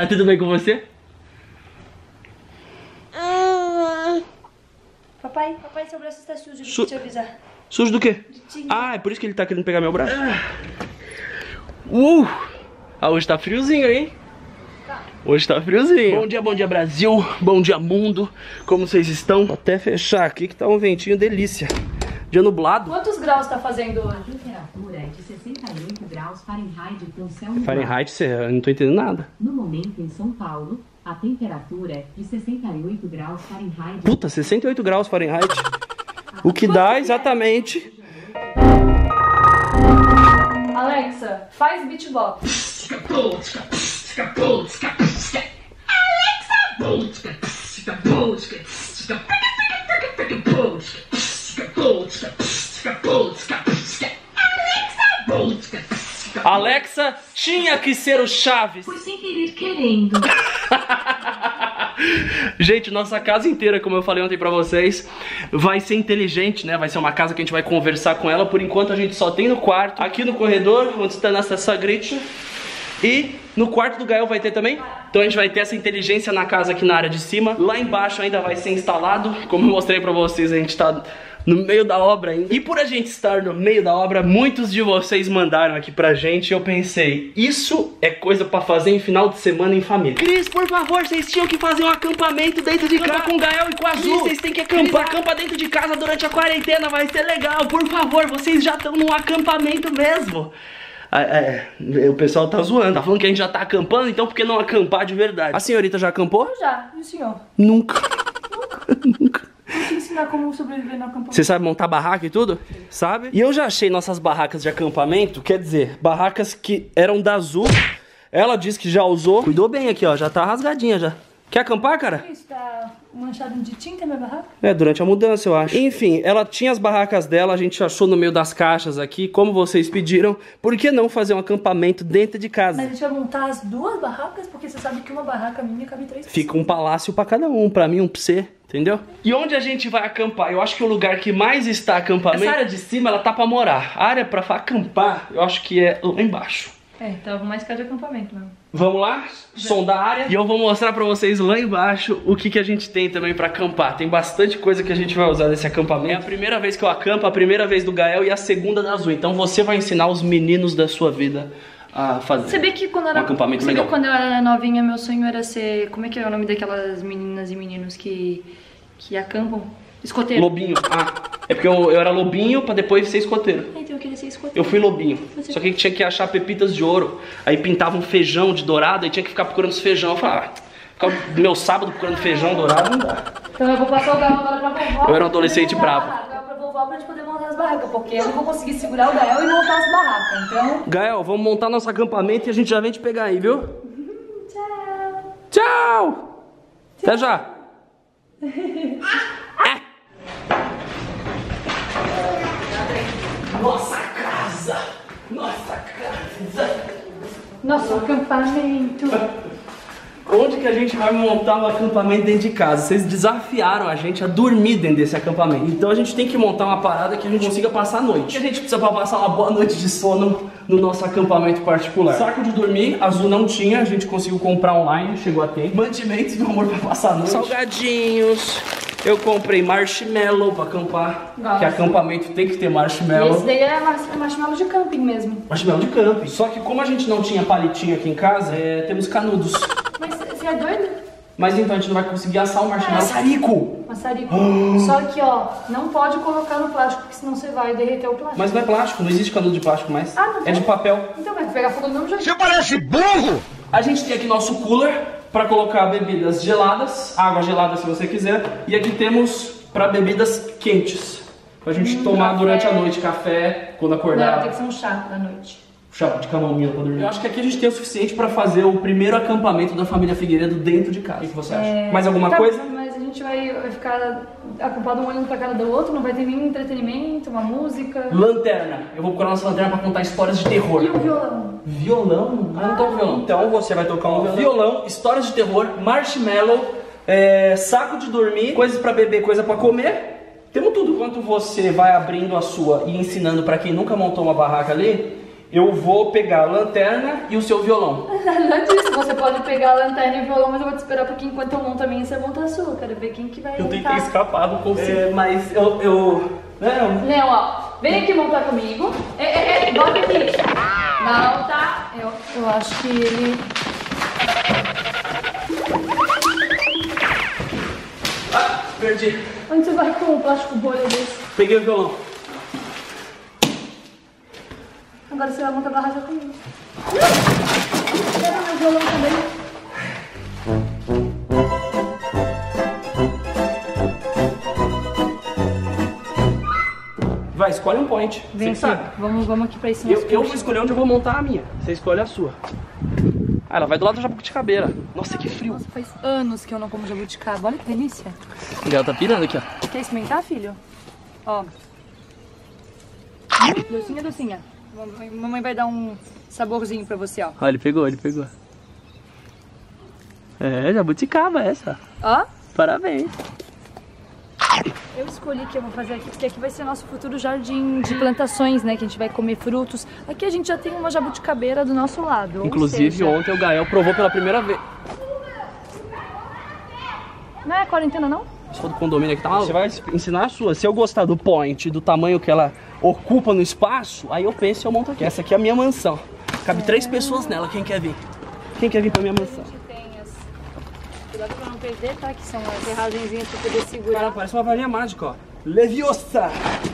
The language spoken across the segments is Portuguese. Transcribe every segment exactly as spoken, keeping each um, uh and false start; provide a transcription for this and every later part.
Tá tudo bem com você? Papai, papai, seu braço está sujo, Su... deixa eu te avisar. Sujo do quê? Ah, é por isso que ele tá querendo pegar meu braço? Uh! Ah, hoje tá friozinho, hein? Tá. Hoje tá friozinho. Bom dia, bom dia Brasil, bom dia mundo. Como vocês estão? Vou até fechar aqui que tá um ventinho delícia. Dia nublado. Quantos graus tá fazendo hoje? A temperatura é de sessenta e oito graus Fahrenheit com céu nublado. Fahrenheit, eu não tô entendendo nada. No momento, em São Paulo, a temperatura é de sessenta e oito graus Fahrenheit. Puta, sessenta e oito graus Fahrenheit. O que dá exatamente... Alexa, faz beatbox. Alexa tinha que ser o Chaves. Foi sem querer querendo. Gente, nossa casa inteira, como eu falei ontem pra vocês, vai ser inteligente, né? Vai ser uma casa que a gente vai conversar com ela. Por enquanto a gente só tem no quarto, aqui no corredor, onde está nossa sagrite. E no quarto do Gael vai ter também. Então a gente vai ter essa inteligência na casa aqui na área de cima. Lá embaixo ainda vai ser instalado. Como eu mostrei pra vocês, a gente tá no meio da obra ainda. E por a gente estar no meio da obra, muitos de vocês mandaram aqui pra gente. E eu pensei, isso é coisa pra fazer em final de semana em família. Cris, por favor, vocês tinham que fazer um acampamento dentro de casa com o Gael e com a Azul. Vocês têm que acampar. Acampa dentro de casa durante a quarentena, vai ser legal. Por favor, vocês já estão num acampamento mesmo. É, é, o pessoal tá zoando, tá falando que a gente já tá acampando, então por que não acampar de verdade? A senhorita já acampou? Já, e o senhor? Nunca. Nunca. Vou te ensinar como sobreviver no acampamento. Você sabe montar barraca e tudo? Sabe? E eu já achei nossas barracas de acampamento, quer dizer, barracas que eram da Azul. Ela disse que já usou. Cuidou bem aqui, ó, já tá rasgadinha já. Quer acampar, cara? Isso, tá manchado de tinta minha barraca? É, durante a mudança, eu acho. Enfim, ela tinha as barracas dela, a gente achou no meio das caixas aqui, como vocês pediram. Por que não fazer um acampamento dentro de casa? Mas a gente vai montar as duas barracas, porque você sabe que uma barraca minha cabe três pessoas. Fica um palácio pra cada um, pra mim um pra você, entendeu? E onde a gente vai acampar? Eu acho que o lugar que mais está acampamento... Essa área de cima, ela tá pra morar. A área pra acampar, eu acho que é lá embaixo. É, tava mais cara de acampamento mesmo. Vamos lá, sondar a área. E eu vou mostrar pra vocês lá embaixo o que, que a gente tem também pra acampar. Tem bastante coisa que a gente vai usar nesse acampamento. É a primeira vez que eu acampo, a primeira vez do Gael e a segunda da Azul. Então você vai ensinar os meninos da sua vida a fazer. Sabia que quando eu era, um acampamento sabia legal. Quando eu era novinha, meu sonho era ser... Como é que é o nome daquelas meninas e meninos que, que acampam? Escoteiro. Lobinho. Ah, é porque eu, eu era lobinho pra depois ser escoteiro. Então eu queria ser escoteiro. Eu fui lobinho. Você... Só que tinha que achar pepitas de ouro. Aí pintava um feijão de dourado, aí tinha que ficar procurando os feijão. Eu falava, ah, ficar o meu sábado procurando feijão dourado não dá. Então eu vou passar o Gael agora pra vovó. Eu era um adolescente bravo. Pra vovó pra gente poder montar as barracas, porque eu não vou conseguir segurar o Gael e montar as barracas, então... Gael, vamos montar nosso acampamento e a gente já vem te pegar aí, viu? Tchau. Tchau! Até já! É. Nossa casa! Nossa casa! Nosso acampamento. Onde que a gente vai montar um acampamento dentro de casa? Vocês desafiaram a gente a dormir dentro desse acampamento. Então a gente tem que montar uma parada que a gente consiga passar a noite. A gente precisa pra passar uma boa noite de sono no nosso acampamento particular. Saco de dormir, Azul não tinha, a gente conseguiu comprar online, chegou a tempo. Mantimentos, meu amor, pra passar a noite. Salgadinhos. Eu comprei marshmallow pra acampar. Nossa. Que acampamento tem que ter marshmallow. Esse daí é marshmallow de camping mesmo. Marshmallow de camping. Só que como a gente não tinha palitinho aqui em casa, é, temos canudos. Mas você é doido? Mas então a gente não vai conseguir assar o marshmallow. Maçarico! Maçarico. Só que, ó, não pode colocar no plástico, porque senão você vai derreter o plástico. Mas não é plástico, não existe canudo de plástico mais. Ah, não é de papel. Então vai pegar fogo do mesmo jeito. Você parece burro! A gente tem aqui nosso cooler para colocar bebidas geladas, água gelada se você quiser. E aqui temos para bebidas quentes, pra gente hum, tomar café. Durante a noite, café, quando acordar. Não, tem que ser um chá da noite. Chá de camomila pra dormir. Eu acho que aqui a gente tem o suficiente pra fazer o primeiro acampamento da família Figueiredo dentro de casa. O que você acha? É... Mais alguma tá, coisa? Mas a gente vai, vai ficar acampado um olhando pra cara do outro, não vai ter nenhum entretenimento, uma música. Lanterna. Eu vou procurar nossa lanterna pra contar histórias de terror. E o violão? Violão? Ah, não toco violão. Então você vai tocar um violão. Violão, histórias de terror, marshmallow, é, saco de dormir, coisas pra beber, coisa pra comer. Temos tudo. Enquanto você vai abrindo a sua e ensinando pra quem nunca montou uma barraca ali, eu vou pegar a lanterna e o seu violão. Nada disso, você pode pegar a lanterna e o violão, mas eu vou te esperar um pouquinho enquanto eu monto a minha e você monta a sua. Quero ver quem que vai Eu tentei montar. escapar, não consigo. É, mas eu... eu... Não. Leão, ó, vem aqui montar comigo. É, é, é, bota aqui. Não, tá? Eu, eu acho que ele... Ah, perdi. Onde você vai com um plástico bolha desse? Peguei o violão. Agora você vai montar a barraca comigo. Pega meu violão também. Vai, escolhe um point. Vem Você aqui, sabe. vamos, vamos aqui pra esse nosso Eu, eu vou post. escolher onde eu vou montar a minha. Você escolhe a sua. Ah, ela vai do lado da jabuticabeira. Nossa, que frio. Nossa, faz anos que eu não como jabuticaba. Olha que delícia. Ela tá pirando aqui, ó. Quer experimentar, filho? Ó. Docinha, docinha. Mamãe- Mamãe vai dar um saborzinho pra você, ó. Olha, ele pegou, ele pegou. É, jabuticaba essa. Ó. Parabéns. Eu escolhi que eu vou fazer aqui, porque aqui vai ser nosso futuro jardim de plantações, né? Que a gente vai comer frutos. Aqui a gente já tem uma jabuticabeira do nosso lado. ou Inclusive, seja, ontem o Gael provou pela primeira vez. Não é quarentena, não? Só do condomínio aqui tá maluco. Você vai ensinar a sua. Se eu gostar do point, do tamanho que ela ocupa no espaço, aí eu penso e eu monto aqui. Essa aqui é a minha mansão. Cabe é. três pessoas nela. Quem quer vir? Quem quer vir pra minha mansão? A gente tem as... Cuidado pra não perder, tá? Que são as ferragenzinhas pra poder segurar. Cara, parece uma varinha mágica, ó. Leviosa!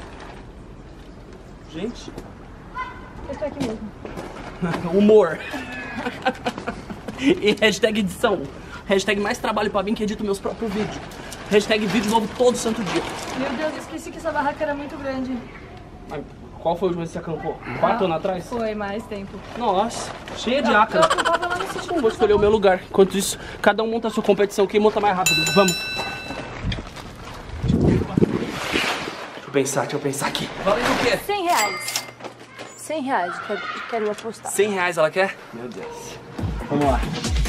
Gente. Eu tô aqui mesmo. Humor. E hashtag edição. Hashtag mais trabalho pra mim que edito meus próprios vídeos. Hashtag vídeo novo todo santo dia. Meu Deus, eu esqueci que essa barraca era muito grande. Mas qual foi a última vez que você acampou? Quatro anos atrás? Foi mais tempo. Nossa, cheia de Eu ácaro. acampava lá no sítio. Vou escolher o meu lugar. Enquanto isso, cada um monta a sua competição. Quem monta mais rápido? Vamos. Deixa eu pensar, deixa eu pensar aqui. Valendo o quê? cem reais. cem reais, quero, quero apostar. cem reais ela quer? Meu Deus. Vamos lá.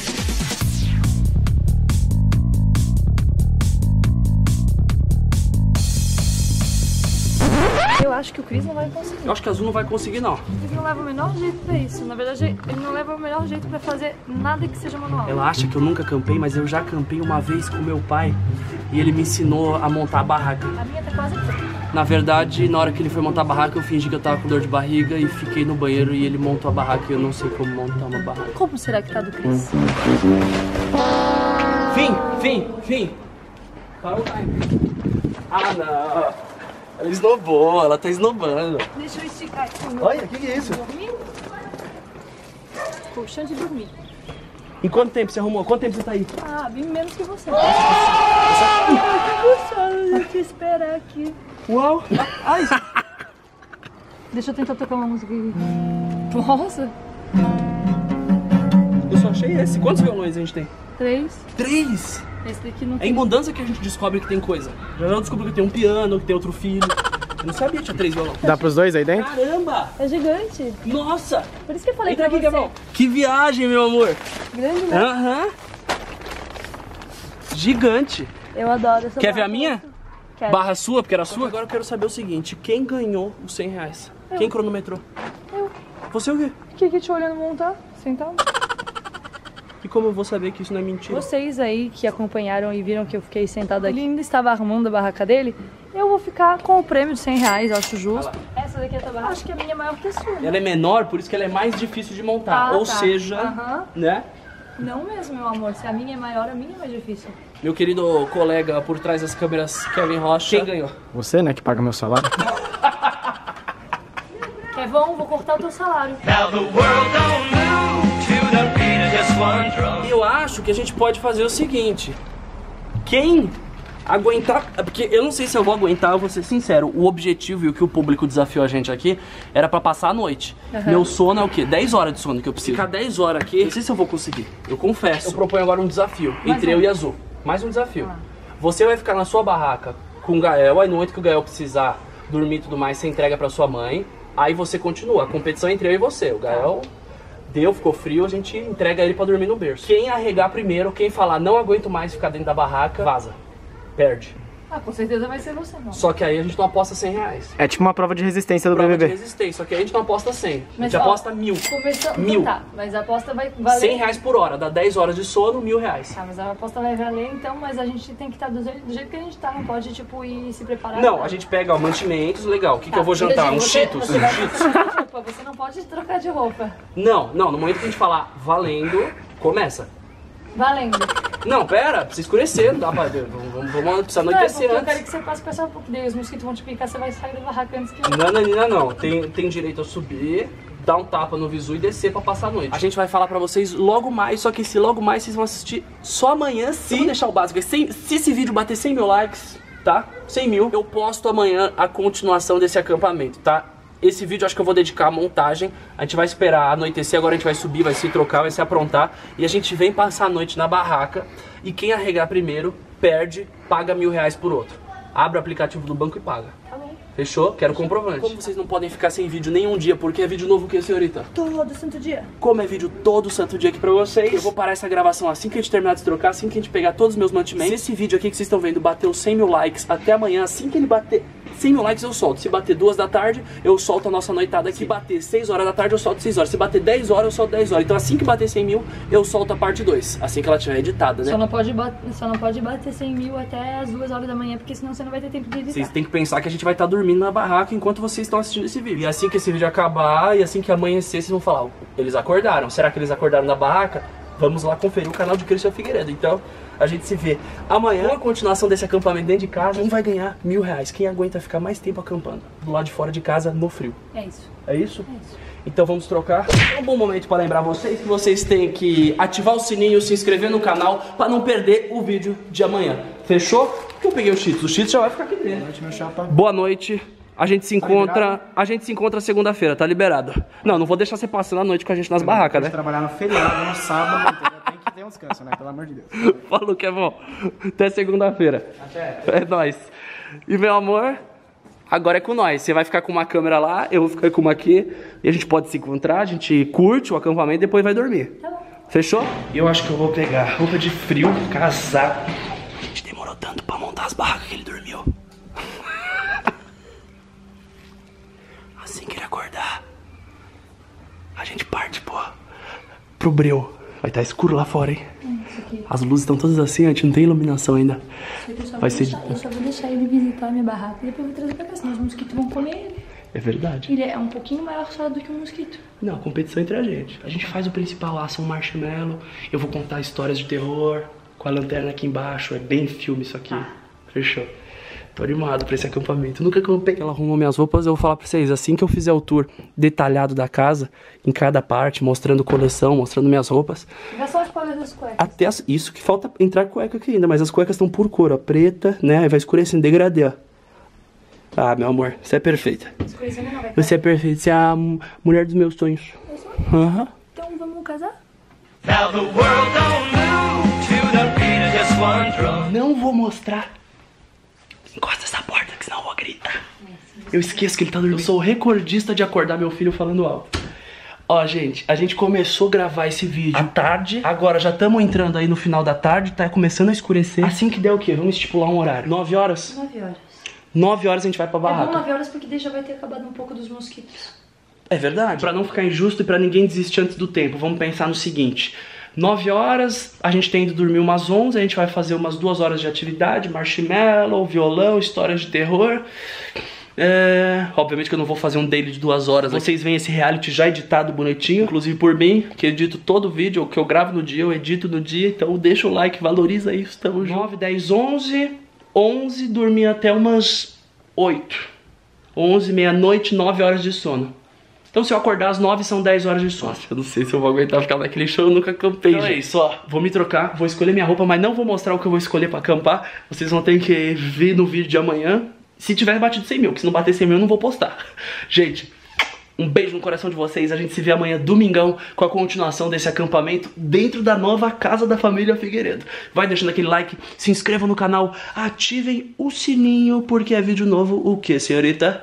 Eu acho que o Cris não vai conseguir. Eu acho que a Azul não vai conseguir, não. O Cris não leva o menor jeito pra isso. Na verdade, ele não leva o melhor jeito pra fazer nada que seja manual. Ela acha que eu nunca acampei, mas eu já acampei uma vez com meu pai. E ele me ensinou a montar a barraca. A minha tá quase pronta. Na verdade, na hora que ele foi montar a barraca, eu fingi que eu tava com dor de barriga e fiquei no banheiro e ele montou a barraca e eu não sei como montar uma barraca. Como será que tá do Cris? Fim, fim, fim. Parou o time. Ah, não. Ela esnobou, ela tá esnobando. Deixa eu esticar aqui. Olha, o que, que é isso? Dormiu? Colchão de dormir. Em quanto tempo você arrumou? Quanto tempo você tá aí? Ah, bem menos que você. Ai, que gostoso de te esperar aqui. Uau! Ai! Deixa eu tentar tocar uma música aqui. Nossa! Eu só achei esse. Quantos violões a gente tem? Três. Três! Esse daqui não É tem. em Mudança que a gente descobre que tem coisa. Já eu descobri que tem um piano, que tem outro filho. Eu não sabia que tinha três violões. Dá pros dois aí dentro? Caramba! É gigante. Nossa! Por isso que eu falei Entra pra aqui, você. Gabriel. Que viagem, meu amor! Grande, né? Aham. Gigante. Eu adoro essa Quer ver a barra. minha? Quero. Barra sua, porque era sua? Agora eu quero saber o seguinte, quem ganhou os cem reais? Quem cronometrou? Eu. Você o quê? Fiquei aqui te olhando montar, sentado. E como eu vou saber que isso não é mentira? Vocês aí que acompanharam e viram que eu fiquei sentada aqui, ele ainda estava arrumando a barraca dele, eu vou ficar com o prêmio de cem reais, eu acho justo. Essa daqui é a tua barraca? Acho que a minha é maior que a sua. Ela é menor, por isso que ela é mais difícil de montar. Ah, Ou tá. seja, Aham. né? Não mesmo, meu amor. Se a minha é maior, a minha é mais difícil. Meu querido colega por trás das câmeras, Kevin Rocha. Quem ganhou? Você, né, que paga meu salário. Kevão, vou cortar o teu salário. Eu acho que a gente pode fazer o seguinte. Quem aguentar... Porque eu não sei se eu vou aguentar, eu vou ser sincero. O objetivo e o que o público desafiou a gente aqui era pra passar a noite. Uhum. Meu sono é o quê? dez horas de sono que eu preciso. Ficar dez horas aqui, não sei se eu vou conseguir. Eu confesso. Eu proponho agora um desafio Mais entre um. eu e a Azul. Mais um desafio. Ah. Você vai ficar na sua barraca com o Gael. Aí no momento que o Gael precisar dormir e tudo mais, você entrega pra sua mãe. Aí você continua. A competição é entre eu e você. O Gael... Deu, ficou frio, a gente entrega ele pra dormir no berço. Quem arregar primeiro, quem falar não aguento mais ficar dentro da barraca, vaza. Perde. Ah, com certeza vai ser você, não. Só que aí a gente não aposta cem reais. É tipo uma prova de resistência do Prova B B de B. resistência, só que aí a gente não aposta cem. A Mas, gente ó, aposta mil. Começou... Mil. Tá, mas a aposta vai valer... cem reais por hora, dá dez horas de sono, mil reais. Tá, mas a aposta vai valer, então, mas a gente tem que estar do jeito, do jeito que a gente tá, não pode, tipo, ir se preparar. Não, a gente pega, ó, mantimentos, legal. O que, Tá, que eu vou jantar? Um você, Cheetos? Você, vai trocar de roupa, você não pode trocar de roupa. Não, não, no momento que a gente falar valendo, começa. Valendo. Não, pera, precisa escurecer, não dá pra ver. Vamos, vamos, vamos precisar Não, é anoitecer porque eu quero antes. que você passe com essa um pouco, daí os mosquitos vão te picar, você vai sair da barraca antes que eu... Não, Nanina, não. Tem, tem direito a subir, dar um tapa no visu e descer pra passar a noite. A gente vai falar pra vocês logo mais, só que esse logo mais vocês vão assistir só amanhã, se... Vamos deixar o básico, se, se esse vídeo bater cem mil likes, tá? cem mil, eu posto amanhã a continuação desse acampamento, tá? Esse vídeo eu acho que eu vou dedicar à montagem. A gente vai esperar anoitecer, agora a gente vai subir, vai se trocar, vai se aprontar. E a gente vem passar a noite na barraca. E quem arregar primeiro, perde, paga mil reais por outro. Abre o aplicativo do banco e paga. Tá bom. Fechou? Quero comprovante. Como vocês não podem ficar sem vídeo nenhum dia, porque é vídeo novo o que, senhorita? Todo santo dia. Como é vídeo todo santo dia aqui pra vocês, eu vou parar essa gravação assim que a gente terminar de se trocar, assim que a gente pegar todos os meus mantimentos. Se esse vídeo aqui que vocês estão vendo bateu cem mil likes até amanhã, assim que ele bater cem mil likes eu solto. Se bater duas da tarde, eu solto a nossa noitada aqui. Se bater seis horas da tarde, eu solto seis horas. Se bater dez horas, eu solto dez horas. Então assim que bater cem mil, eu solto a parte dois. Assim que ela tiver editada, né? Só não pode bater, só não pode bater cem mil até as duas horas da manhã, porque senão você não vai ter tempo de editar. Vocês têm que pensar que a gente vai estar dormindo na barraca enquanto vocês estão assistindo esse vídeo. E assim que esse vídeo acabar, e assim que amanhecer, vocês vão falar, eles acordaram. Será que eles acordaram na barraca? Vamos lá conferir o canal de Christian Figueiredo. Então, a gente se vê amanhã com a continuação desse acampamento dentro de casa. Quem vai ganhar mil reais? Quem aguenta ficar mais tempo acampando do lado de fora de casa no frio? É isso. É isso? É isso. Então vamos trocar. É um bom momento para lembrar vocês que vocês têm que ativar o sininho, se inscrever no canal para não perder o vídeo de amanhã. Fechou? Eu peguei o Cheetos. O Cheetos já vai ficar aqui dentro. Boa noite, meu chapa. Boa noite. A gente se encontra, a gente se encontra segunda-feira, tá liberado. Não, não vou deixar você passando a noite com a gente nas barracas, né? Trabalhar no feriado, no sábado, entendeu? Tem que ter um descanso, né? Pelo amor de Deus. Falou que é bom. Até segunda-feira. Até. É nóis. E meu amor, agora é com nós. Você vai ficar com uma câmera lá, eu vou ficar com uma aqui. E a gente pode se encontrar, a gente curte o acampamento e depois vai dormir. Tá bom. Fechou? Eu acho que eu vou pegar roupa de frio, casaco. A gente demorou tanto pra montar as barracas que ele dormiu. Assim que ele acordar, a gente parte, pô, pro breu. Vai estar escuro lá fora, hein? Isso aqui. As luzes estão todas assim, a gente não tem iluminação ainda. Isso aqui eu só vou Vai ser deixar, de- eu só vou deixar ele visitar a minha barraca e depois eu vou trazer pra cá, senão os mosquitos vão comer ele. É verdade. Ele é um pouquinho maior só do que um mosquito. Não, competição entre a gente. A gente faz o principal lá, são marshmallow. Eu vou contar histórias de terror com a lanterna aqui embaixo. É bem filme isso aqui. Fechou. Tô animado pra esse acampamento. Eu nunca acampei. Ela arrumou minhas roupas, eu vou falar pra vocês. Assim que eu fizer o tour detalhado da casa, em cada parte, mostrando coleção, mostrando minhas roupas. Vê só as palhas das cuecas. Até as- isso que falta entrar cueca aqui ainda, mas as cuecas estão por cor, ó. Preta, né? Aí vai escurecendo, degradê, ó. Ah, meu amor, você é perfeita. Escurecendo não vai Você é perfeita, você é a m- mulher dos meus sonhos. Eu sou. Aham. Então vamos casar? Now the world don't move to the beat of just one drum. Não vou mostrar. Encosta essa porta, que senão eu vou gritar. Eu esqueço que ele tá dormindo. Eu sou o recordista de acordar meu filho falando alto. Ó, gente, a gente começou a gravar esse vídeo à tarde. Agora já estamos entrando aí no final da tarde, tá começando a escurecer. Assim que der o quê? Vamos estipular um horário. Nove horas? Nove horas. Nove horas a gente vai pra É bom barraca. nove horas porque daí já vai ter acabado um pouco dos mosquitos. É verdade. Pra não ficar injusto e pra ninguém desistir antes do tempo, vamos pensar no seguinte. Nove horas, a gente tem ido dormir umas onze, a gente vai fazer umas duas horas de atividade, marshmallow, violão, histórias de terror. É, obviamente que eu não vou fazer um daily de duas horas. Vocês veem esse reality já editado bonitinho, inclusive por mim, que edito todo o vídeo, o que eu gravo no dia, eu edito no dia. Então deixa o like, valoriza isso, tamo junto. nove, dez, onze, onze, dormir até umas oito. onze, meia-noite, nove horas de sono. Então se eu acordar às nove, são dez horas de sono. Nossa, eu não sei se eu vou aguentar ficar naquele show, eu nunca acampei. Então é isso, ó. Vou me trocar, vou escolher minha roupa, mas não vou mostrar o que eu vou escolher pra acampar. Vocês vão ter que ver no vídeo de amanhã. Se tiver batido cem mil, porque se não bater cem mil eu não vou postar. Gente, um beijo no coração de vocês. A gente se vê amanhã, domingão, com a continuação desse acampamento dentro da nova casa da família Figueiredo. Vai deixando aquele like, se inscrevam no canal, ativem o sininho, porque é vídeo novo. O que, senhorita?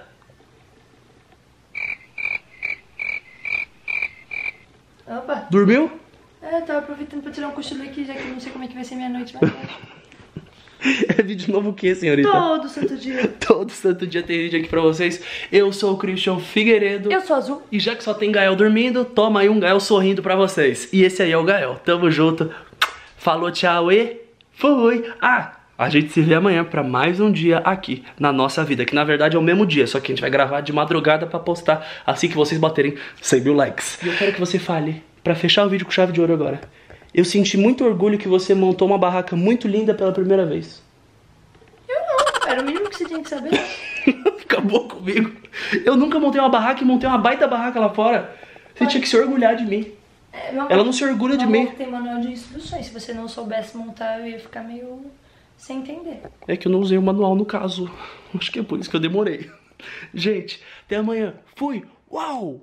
Opa! Dormiu? É, tava aproveitando pra tirar um cochilo aqui, já que eu não sei como é que vai ser minha noite mais tarde. É vídeo novo o que, senhorita? Todo santo dia. Todo santo dia tem vídeo aqui pra vocês. Eu sou o Christian Figueiredo. Eu sou Azul. E já que só tem Gael dormindo, toma aí um Gael sorrindo pra vocês. E esse aí é o Gael. Tamo junto. Falou, tchau e fui. Ah, a gente se vê amanhã pra mais um dia aqui na nossa vida. Que na verdade é o mesmo dia, só que a gente vai gravar de madrugada pra postar assim que vocês baterem cem mil likes. E eu quero que você fale, pra fechar o vídeo com chave de ouro agora. Eu senti muito orgulho que você montou uma barraca muito linda pela primeira vez. Eu não, era o mínimo que você tinha que saber. Acabou comigo. Eu nunca montei uma barraca e montei uma baita barraca lá fora. Você Pode. tinha que se orgulhar de mim. É, meu Ela não se orgulha de mim. Tem manual de instruções. Se você não soubesse montar, eu ia ficar meio sem entender. É que eu não usei o manual no caso. Acho que é por isso que eu demorei. Gente, até amanhã. Fui. Uau!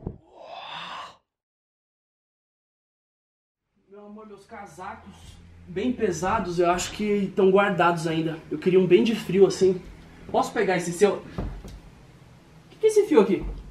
Meu amor, meus casacos bem pesados, eu acho que estão guardados ainda. Eu queria um bem de frio assim. Posso pegar esse seu? O que é esse fio aqui?